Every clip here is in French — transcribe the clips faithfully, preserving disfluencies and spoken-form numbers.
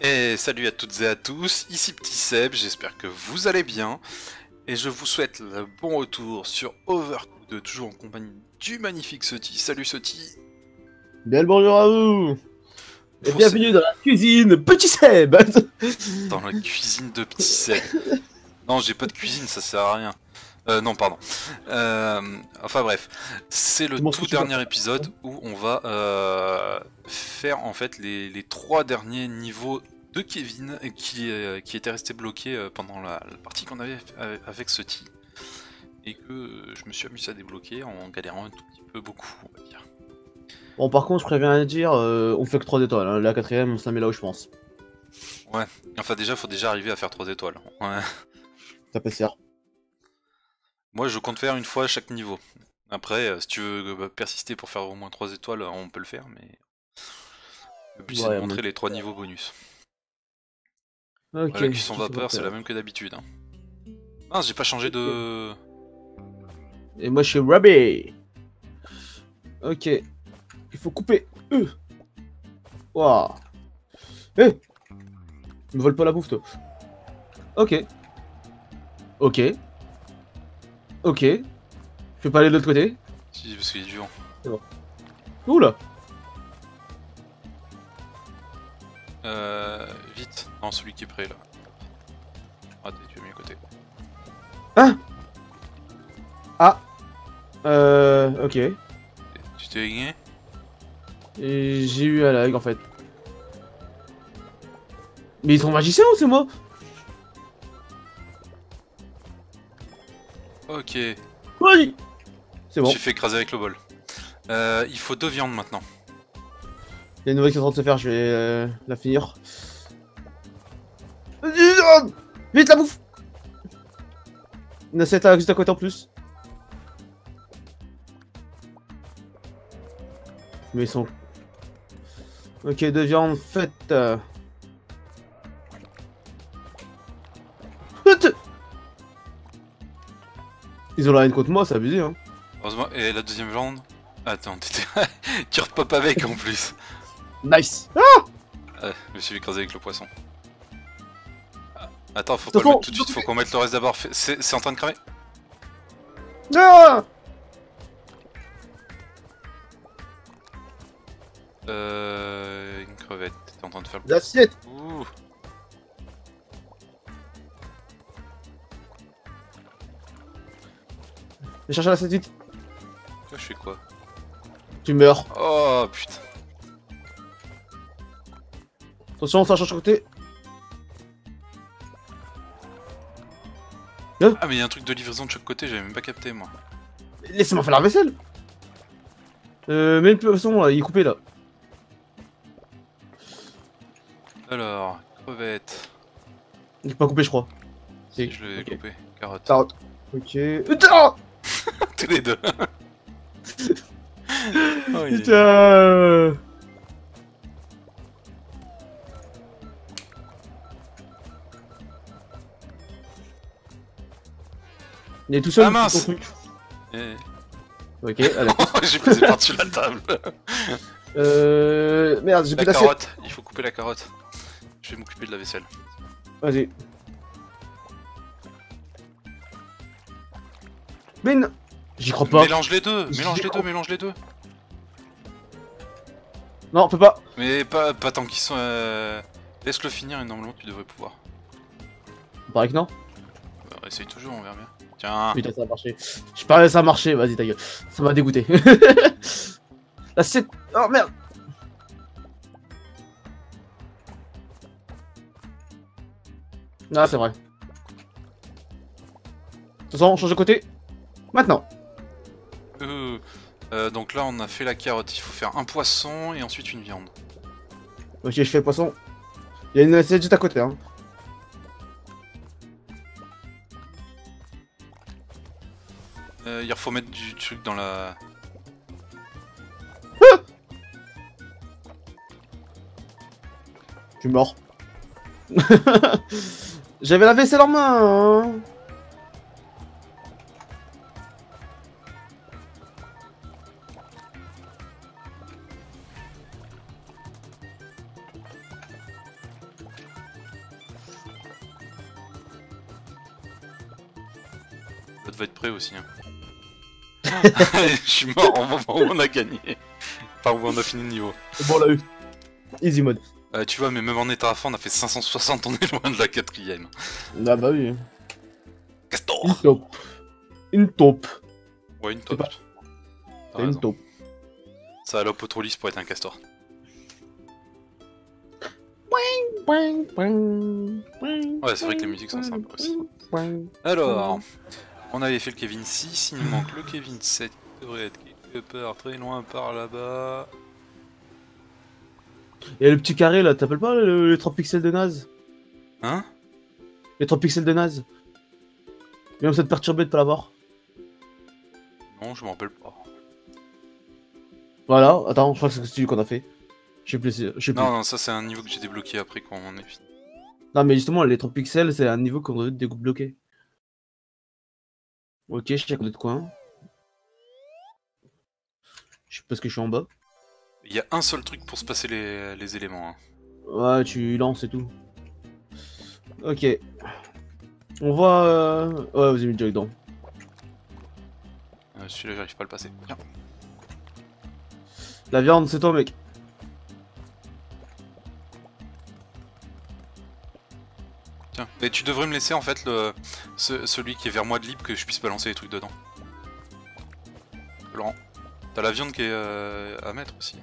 Et salut à toutes et à tous, ici Petit Seb, j'espère que vous allez bien. Et je vous souhaite le bon retour sur Overcooked, toujours en compagnie du magnifique Soti. Salut Soti. Bien le bonjour à vous. Et Pour bienvenue ces- dans la cuisine Petit Seb. Dans la cuisine de Petit Seb. Non, j'ai pas de cuisine, ça sert à rien. Euh, non, pardon. Euh, enfin bref, c'est le Je m'en fous, tout tu vas dernier faire. épisode où on va euh, faire en fait les, les trois derniers niveaux de Kevin qui, euh, qui était resté bloqué euh, pendant la, la partie qu'on avait fait avec- avec Soti et que euh, je me suis amusé à débloquer en galérant un tout petit peu beaucoup, on va dire. Bon, par contre, je préviens à dire, euh, on fait que trois étoiles. Hein. La quatrième, on se la met là où je pense. Ouais, enfin déjà, faut déjà arriver à faire trois étoiles. Ouais. Ça peut se faire. Moi, je compte faire une fois à chaque niveau. Après, euh, si tu veux euh, persister pour faire au moins trois étoiles, on peut le faire, mais le but c'est de Ouais, montrer mon- les trois niveaux bonus. Ok. Ouais, la cuisson Qu'est-ce qu'on va vapeur, c'est la faire même que d'habitude. Hein. Ah, j'ai pas changé de... Et moi, je suis Rabbi. Ok. Il faut couper. Euh. Waouh. Eh. Me vole pas la bouffe, toi. Ok. Ok. Ok. Je peux pas aller de l'autre côté. Si, parce qu'il y a du vent. Oula. Euh... Vite. Non, celui qui est prêt, là. Ah, t'es- tu as mis à côté. Hein. Ah. Euh. Ok. Tu t'es gagné? Et j'ai eu un lag en fait. Mais ils sont magiciens ou c'est moi? Ok. Oui. C'est Je bon. me suis fait écraser avec le bol. Euh, il faut deux viandes maintenant. Il y a une nouvelle qui est en train de se faire, je vais euh, la finir. Vite la bouffe. Une assiette à- juste à côté en plus. Mais ils sont... Ok, deux viandes faites. euh. Ils ont la haine contre moi, c'est abusé hein. Heureusement. Et la deuxième viande? Attends, t'étais... tu repopes avec en plus. Nice. Ouais, je me suis écrasé avec le poisson. Ah, attends, faut De pas le toute mettre tout de suite, faut qu'on mette le reste d'abord. Fait- C'est c'est en train de cramer? Ah. Euh... Une crevette, t'es en train de faire le... L'assiette. Ouh. Je cherche l'assiette vite. Là, je fais quoi? Tu meurs. Oh putain. Attention, ça change à côté. Ah mais il y a un truc de livraison de chaque côté, j'avais même pas capté moi. Laissez-moi faire la vaisselle. Euh, mais le poisson là, il est coupé là. Alors, crevette. Il est pas coupé, je crois. Si, je l'ai ok. coupé. Carotte. Carotte. Ok. Putain. Tous les deux. Oh, il est- Putain. Il est tout seul. Ah, mince. ton truc. Eh. Ok, allez. J'ai posé par-dessus la table. Euh. Merde, j'ai La plus d'assiette. carotte, il faut couper la carotte. Je vais m'occuper de la vaisselle. Vas-y. Mais non. J'y crois pas. Mélange les deux, J'y mélange les crois. deux, mélange les deux. Non, on peut pas. Mais pas, pas tant qu'ils sont... Euh... Laisse-le finir et normalement tu devrais pouvoir. Il paraît que non. Bah, essaye toujours, on verra bien. Tiens. Putain, ça a marché. Je parlais, ça a marché. Vas-y, ta gueule. Ça m'a dégoûté. L'assiette. Oh merde. Ah, c'est vrai. De toute façon, on change de côté. Maintenant. Euh, euh, donc là on a fait la carotte, il faut faire un poisson et ensuite une viande. Ok, je fais le poisson. Il y a une assiette juste à côté, hein. Euh, il faut mettre du truc dans la... Je suis mort. J'avais la vaisselle en main. Hein. Ça devait être prêt aussi. Hein. Je suis mort au moment où on a gagné. Enfin, où on a fini le niveau. Bon, on l'a eu. Easy mode. Euh, tu vois, mais même en état à fond, on a fait cinq cent soixante, on est loin de la quatrième. Ah bah oui. Une Castor. taupe. Une taupe. Ouais, une taupe. pas- T'as C'est une raison. taupe. Ça a l'op trop lisse pour être un castor. Ouais, Ouais, c'est vrai que les musiques sont sympas aussi. Alors, on avait fait le Kevin six, il nous manque le Kevin sept, qui devrait être quelque part très loin par là-bas. Et le petit carré là, t'appelles pas le- les trois pixels de naze? Hein? Les trois pixels de naze? Même ça te perturber de pas l'avoir. Non, je m'en rappelle pas. Voilà, attends, je crois que c'est celui qu'on a fait. Je sais plus, je sais plus. Non, Non. non, ça c'est un niveau que j'ai débloqué après quand on est fini. mais justement, les trois pixels, c'est un niveau qu'on doit débloquer. Ok, je sais qu'on est de quoi. Je sais pas ce que je suis en bas. Il y a un seul truc pour se passer les, les éléments. Hein. Ouais, tu lances et tout. Ok. On voit... Euh... Ouais, vous avez mis direct dedans. Euh, Celui-là, j'arrive pas à le passer. Tiens. La viande, c'est toi, mec. Tiens. Et tu devrais me laisser en fait le ce- celui qui est vers moi de libre que je puisse balancer les trucs dedans. Laurent. T'as la viande qui est euh, à mettre aussi.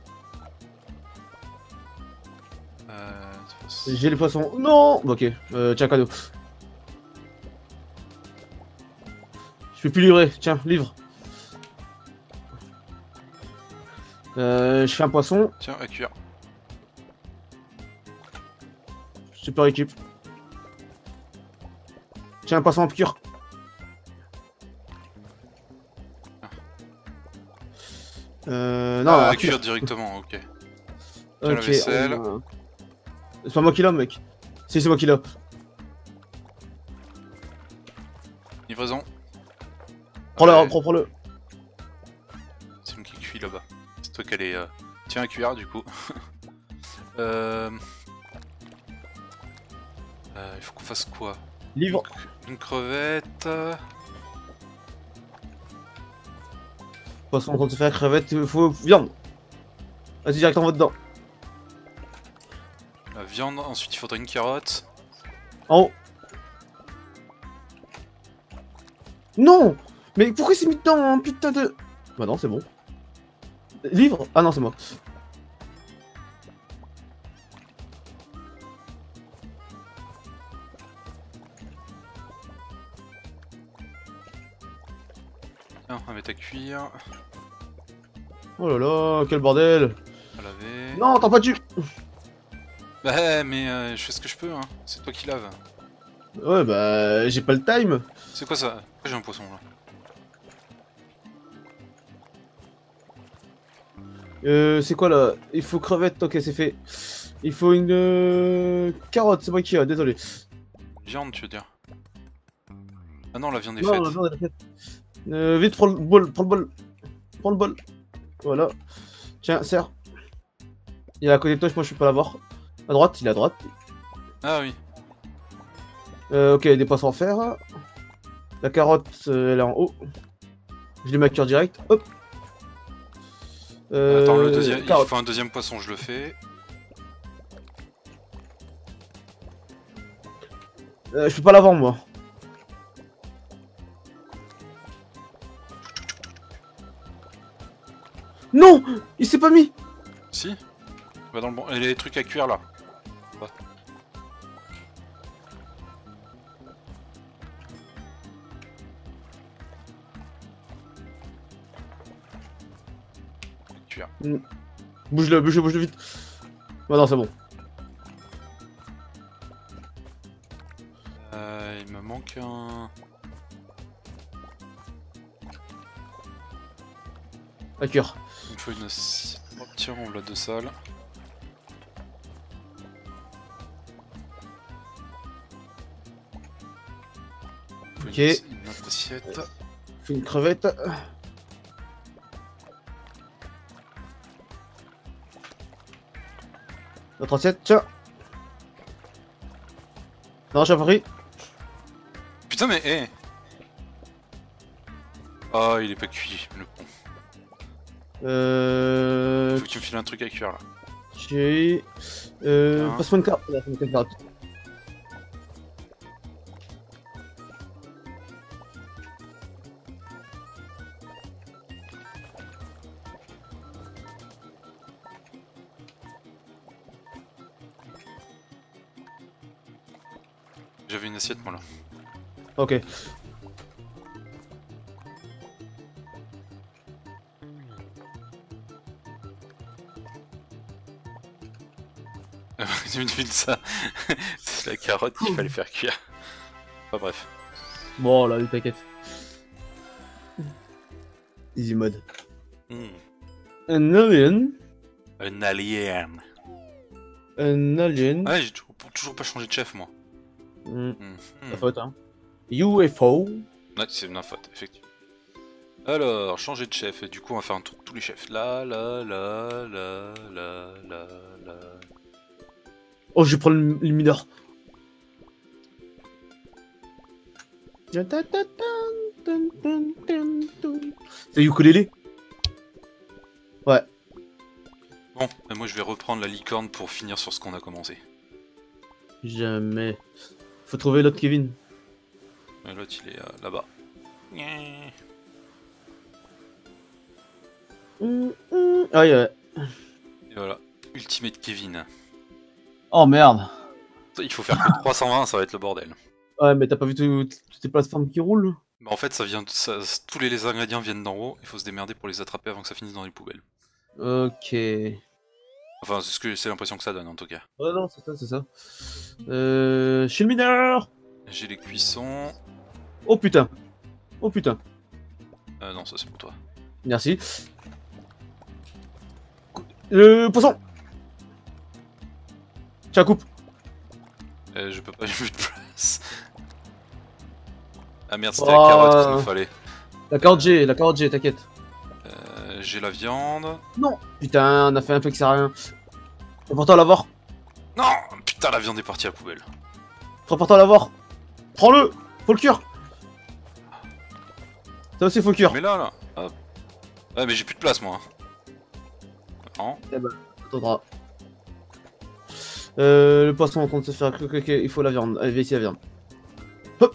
Euh, J'ai les poissons. Non. Ok, euh, tiens, cadeau. Je peux plus livrer. Tiens, livre. Euh, je fais un poisson. Tiens, à cuire. Super équipe. Tiens, un poisson en piqûre. Euh, non, Ah, à à cuire. cuire directement, ok. Tiens, la Ok, vaisselle. on, euh, c'est pas moi qui l'ai, mec. Si, c'est moi qui l'ai. Livraison. Prends-le, Ouais, prends, prends-le. c'est une qui cuit là-bas. C'est toi qui allais... Euh... Tiens, à cuire du coup. euh... Euh, il faut qu'on fasse quoi? Livre. Une crevette... Poisson en train de se faire crevette, il faut viande. Vas-y, directement va dedans. La viande, ensuite il faudrait une carotte. En haut. Non. Mais pourquoi c'est mis dedans, hein, putain de... Bah non, c'est bon. Livre. Ah non, c'est moi. Tiens, on va mettre à cuire. Oh là là, quel bordel. À laver. Non, t'as pas dû. Bah mais euh, je fais ce que je peux, hein. C'est toi qui laves. Ouais, bah j'ai pas le time. C'est quoi ça? Pourquoi j'ai un poisson là? Euh, c'est quoi là? Il faut crevette, ok, c'est fait. Il faut une euh, carotte, c'est moi qui a, désolé. Viande, tu veux dire? Ah non, la viande est Non, faite. la viande, elle est faite. Euh, vite, prends le bol, prends le bol. Prends le bol. Voilà. Tiens, serre. Il est à côté de toi, moi je peux pas l'avoir. À droite, il est à droite. Ah oui. Euh, ok, des poissons à faire. La carotte, euh, elle est en haut. Je les mets à cœur direct. Hop. Euh, Attends, le deuxième, il carotte. faut un deuxième poisson, je le fais. Euh, je peux pas l'avoir moi. Non, il s'est pas mis. Si? Va dans le bon. Et les trucs à cuire là. Va. Cuire. Bouge-le, bouge-le, bouge-le vite. Bah non, c'est bon. Euh, il me manque un. À cœur. Il me faut une assiette. Oh, tiens, on l'a deux salles. Il faut Ok. Une, une autre assiette. Fais une crevette. Notre assiette, tiens. Non, j'ai pas pris. Putain, mais hé! Oh, il est pas cuit, le con. Euh... Faut que tu me files un truc à cuire là. J'ai... Euh... Bien. Passe-moi une carte. Ouais, passe-moi une carte. J'avais une assiette moi là. Ok. Tu me files ça. C'est la carotte qu'il fallait faire cuire. Enfin bref. Bon, là, t'inquiète. Easy mode. Hmm. Un alien. Un alien. Un alien. Ouais, j'ai toujours, toujours pas changé de chef moi. Hmm, Hmm. La faute, hein. U F O. Ouais, c'est ma faute, effectivement. Alors, changer de chef, et du coup on va faire un tour de tous les chefs. Là, là, là, là, là, là, là. Oh, je vais prendre le, le mineur. C'est ukulélé? Ouais. Bon, et moi je vais reprendre la licorne pour finir sur ce qu'on a commencé. Jamais. Faut trouver l'autre Kevin. Et l'autre il est euh, là-bas. Hum, hum. Ah, ouais. Et voilà, Ultimate Kevin. Oh merde. Il faut faire que trois cent vingt, ça va être le bordel. Ouais, mais t'as pas vu tout- toutes les plateformes qui roulent? Bah en fait, ça vient, de- ça, tous les, les ingrédients viennent d'en haut, il faut se démerder pour les attraper avant que ça finisse dans les poubelles. Ok. Enfin, c'est ce que c'est l'impression que ça donne en tout cas. Ouais, non, c'est ça, c'est ça. Euh. Je suis le mineur! J'ai les cuissons. Oh putain! Oh putain! Euh, non, ça c'est pour toi. Merci. Le poisson! Tiens, coupe! Euh, je peux pas, j'ai plus de place. Ah merde, c'était Oh. la carotte qu'il nous fallait. La carotte G, la carotte G, t'inquiète. Euh, j'ai la viande. Non! Putain, on a fait un truc, ça sert à rien. Reporte-toi à l'avoir. Non, putain, la viande est partie à la poubelle. Reporte-toi à l'avoir. Prends-le! Faut le cuire! Ça aussi, faut le cuire. Mais là, là. Hop. Ouais, mais j'ai plus de place moi. Non. Eh ben, attendra. Euh, le poisson est en train de se faire croquer, il faut la viande. Allez, viens ici la viande. Hop!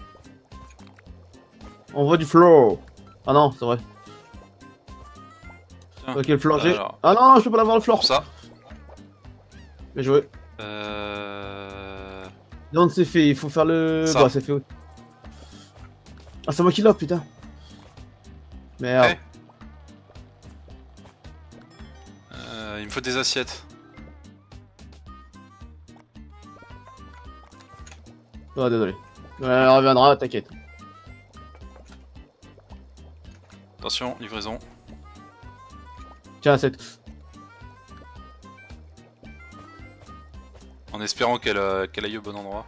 On voit du flow! Ah non, c'est vrai. Tiens, Ok, le floor G. alors. Ah non, je peux pas l'avoir le floor! Pour ça. Bien joué. Euh... Non, c'est fait, il faut faire le. Ça. Bah, c'est fait. Oui. Ah, c'est moi qui l'ai, putain. Merde. Ouais. Euh, il me faut des assiettes. Oh, désolé. Ouais, on reviendra, t'inquiète. Attention, livraison. Tiens, assiette. En espérant qu'elle euh, qu'elle aille au bon endroit.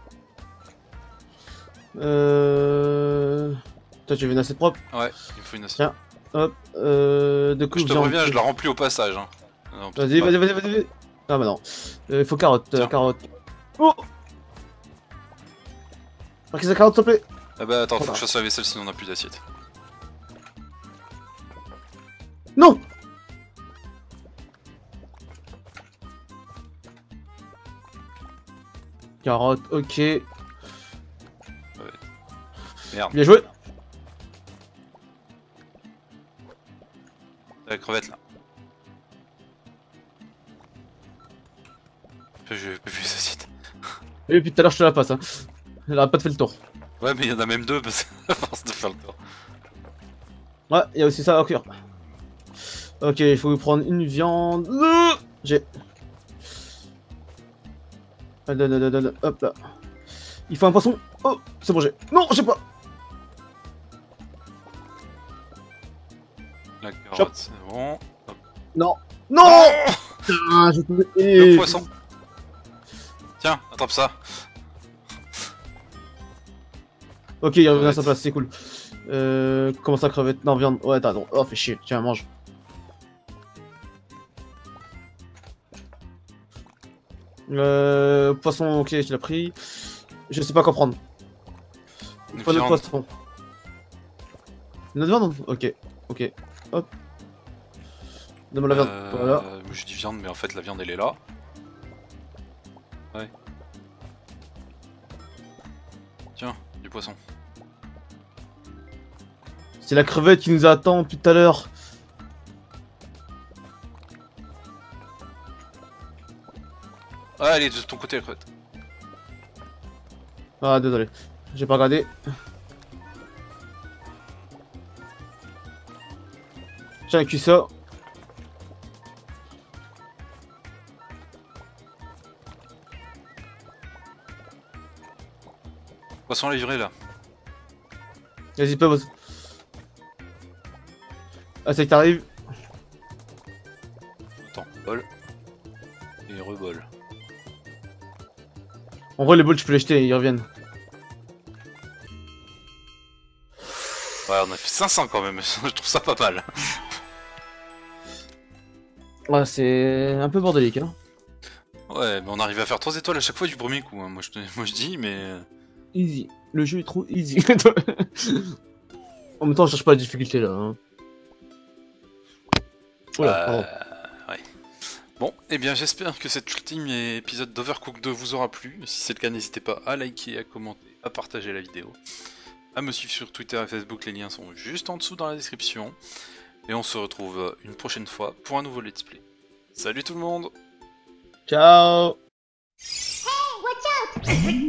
Euh. Toi, tu veux une assiette propre? Ouais, il me faut une assiette. Tiens. Hop. Euh. De coup, Je te viande. préviens, je la remplis au passage. Hein. Non, peut-être Vas-y, pas. vas-y, vas-y, vas-y. Ah bah non. Euh, il faut carotte, euh, Tiens. carotte. Oh! Marquez sa carotte, s'il te plaît. Ah bah attends, faut Voilà. que je fasse la vaisselle sinon on n'a plus d'assiette. Non! Carotte, ok. Merde, Bien joué. la crevette là. J'ai j'ai plus les assiettes. Et depuis tout à l'heure, je te la passe. Hein. Elle a pas fait le tour. Ouais, mais il y en a même deux parce à force de faire le tour. Ouais, il y a aussi ça à cuire. Ok, il faut prendre une viande. Euh, J'ai. Ah, donne, donne, donne, hop là. Il faut un poisson. Oh, c'est bon, j'ai. Non, j'ai pas. La Chop. carotte, c'est bon. Hop. Non. Non. Oh Putain, j'ai trouvé- Le poisson. Tiens, attrape ça. Ok, il revient à Crevette. sa place, c'est cool. Euh, comment ça, crevette? Non, viande. Ouais, t'as non. Oh, fais chier. Tiens, mange. Euh, poisson, ok, je l'ai pris. Je sais pas quoi prendre. Une Pas de viande. poisson. Une autre viande? Ok, ok. Hop. Donne-moi la viande. Euh, Voilà. Je dis viande, mais en fait la viande elle est là. Ouais. Tiens, du poisson. C'est la crevette qui nous attend tout à l'heure. Ah, elle est de ton côté la crevette. Ah, désolé. J'ai pas regardé. Tiens, cuit ça. Poisson livré là. Vas-y, pause. Ah, c'est que t'arrives. Attends, bol. Et rebol. En vrai, les bols, tu peux les jeter, ils reviennent. Ouais, on a fait cinq cents quand même, je trouve ça pas mal. Ouais, c'est un peu bordélique, hein. Ouais, mais on arrive à faire trois étoiles à chaque fois du premier coup, hein. moi, je, moi je dis, mais... Easy. Le jeu est trop easy. En même temps, je cherche pas la difficulté là. Hein. Oula, pardon. Euh, ouais. Bon, et eh bien j'espère que cet ultime épisode d'Overcooked deux vous aura plu. Si c'est le cas, n'hésitez pas à liker, à commenter, à partager la vidéo. À me suivre sur Twitter et Facebook, les liens sont juste en dessous dans la description. Et on se retrouve une prochaine fois pour un nouveau let's play. Salut tout le monde! Ciao. Hey, watch out!